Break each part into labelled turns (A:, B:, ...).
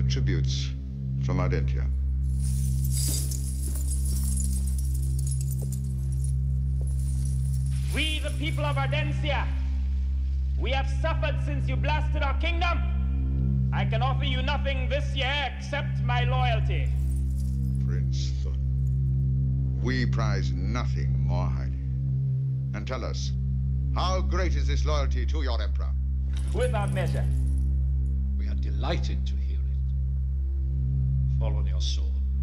A: tributes from Ardentia.
B: We, the people of Ardentia, we have suffered since you blasted our kingdom. I can offer you nothing this year except my loyalty.
A: Prince Thun, we prize nothing more highly. And tell us, how great is this loyalty to your emperor?
B: Without measure.
C: We are delighted to hear it. Fall on your sword.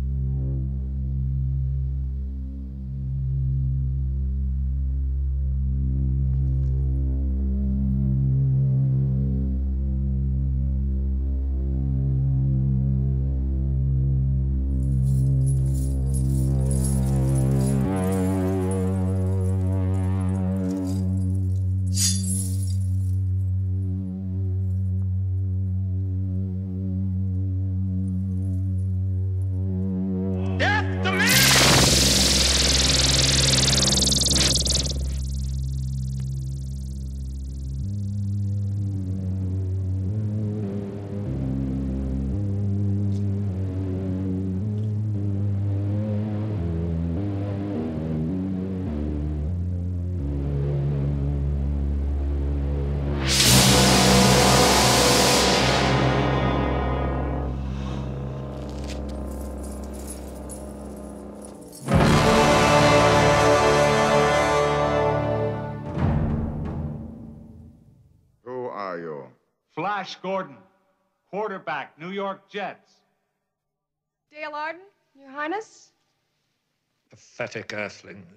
D: Flash Gordon, quarterback, New York Jets.
E: Dale Arden, Your Highness?
C: Pathetic earthlings.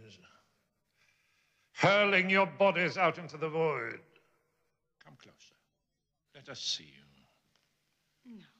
C: Hurling your bodies out into the void. Come closer. Let us see you.
E: No.